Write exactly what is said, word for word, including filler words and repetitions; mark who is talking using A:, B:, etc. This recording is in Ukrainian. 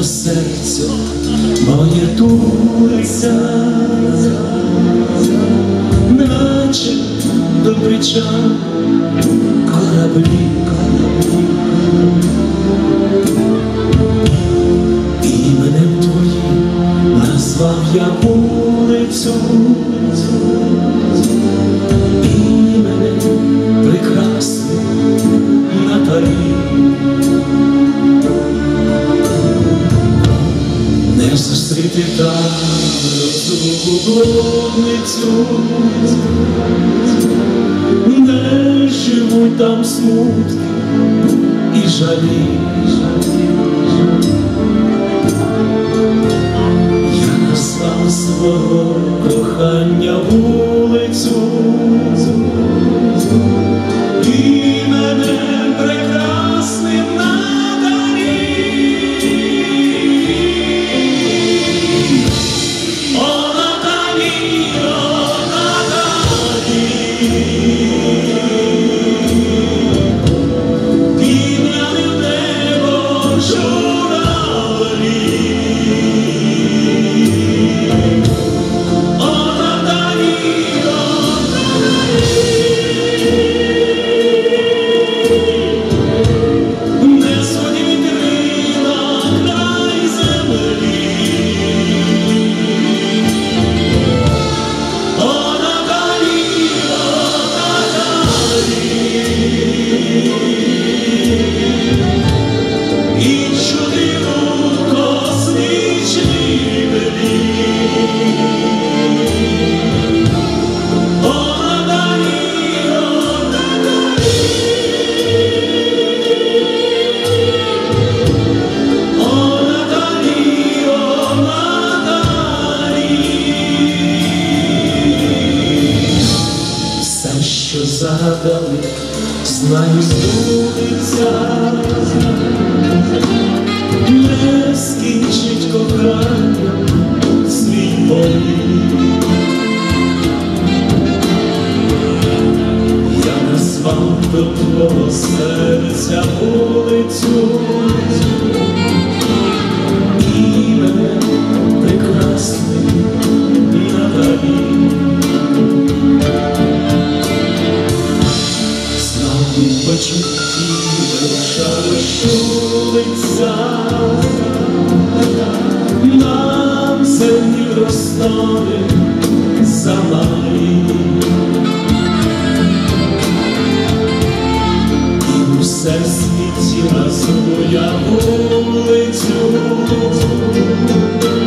A: до серця моє тулиться, наче до причалу кораблі, кораблі. Іменем твоїм назвав я вулицю, іменем прекрасним Наталі. Не зустріти там розумну блудницю, не живуть там смутки і жалі. Я назвав свого кохання вулицю іменем прекрасним Наталі. О, Наталі, о, Наталі, підняли в небо журавлі. О, Наталі, о, Наталі, несуть вітри на край землі. О, Наталі, о, Наталі, і чути у космічній мрії. О, Наталі, о, Наталі, о, Наталі, о, Наталі. Все, що загадали, знаю, збудеться, не скінчить кохання свій політ. Я назвав до твого серця вулицю іменем прекрасний Наталі. Знову почутті шару щулиться, нам землі розстави замалі. І у всесвіті назву я вулицю